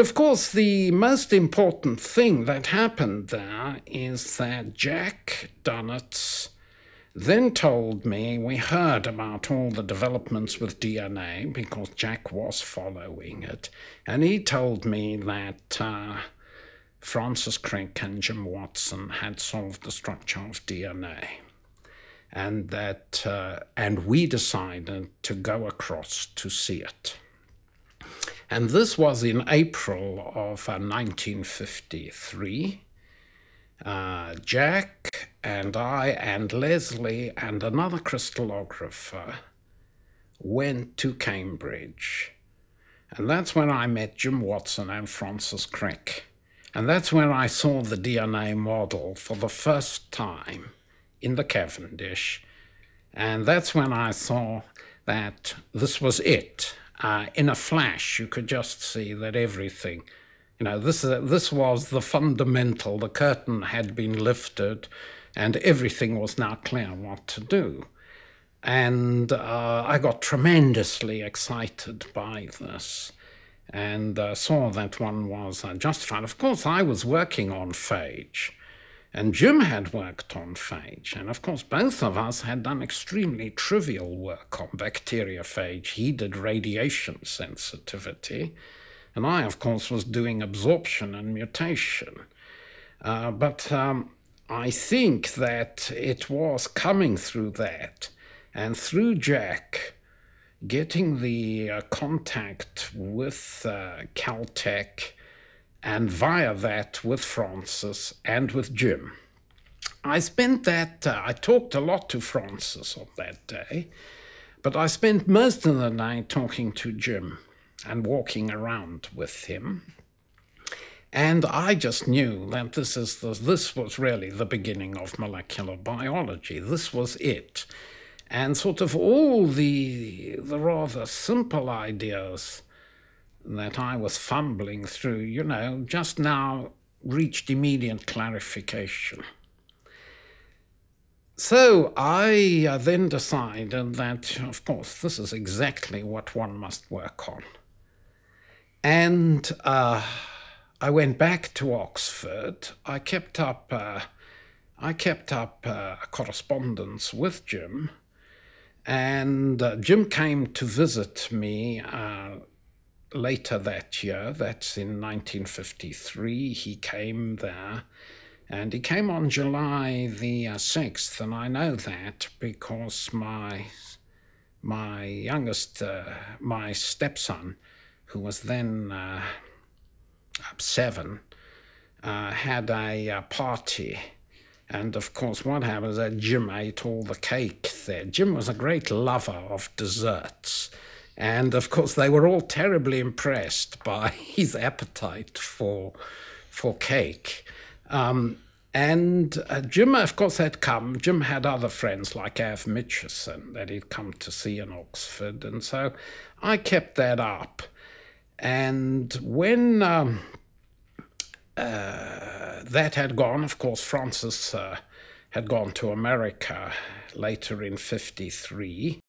Of course, the most important thing that happened there is that Jack Dunitz then told me, we heard about all the developments with DNA because Jack was following it, and he told me that Francis Crick and Jim Watson had solved the structure of DNA, and that and we decided to go across to see it. And this was in April of 1953. Jack and I and Leslie and another crystallographer went to Cambridge. And that's when I met Jim Watson and Francis Crick. And that's when I saw the DNA model for the first time in the Cavendish. And that's when I saw that this was it. In a flash, you could just see that everything, this was the fundamental. The curtain had been lifted and everything was now clear what to do. And I got tremendously excited by this and saw that one was justified. Of course, I was working on phage, and Jim had worked on phage. And of course, both of us had done extremely trivial work on bacteriophage. He did radiation sensitivity, and I, of course, was doing absorption and mutation. But I think that it was coming through that, and through Jack, getting the contact with Caltech, and via that with Francis and with Jim. I spent that, I talked a lot to Francis on that day, but I spent most of the day talking to Jim and walking around with him. And I just knew that this was really the beginning of molecular biology. This was it. And sort of all the rather simple ideas that I was fumbling through, just now reached immediate clarification. So I then decided that, of course, this is exactly what one must work on. And I went back to Oxford. I kept up a correspondence with Jim, and Jim came to visit me later that year. That's in 1953. He came there, and he came on July the 6th, and I know that because my youngest, my stepson, who was then 7, had a party. And of course, what happened is that Jim ate all the cake there. Jim was a great lover of desserts. And of course, they were all terribly impressed by his appetite for cake. And Jim, of course, had come. Jim had other friends like Av Mitchison that he'd come to see in Oxford. And so I kept that up. And when that had gone, of course, Francis had gone to America later in 53.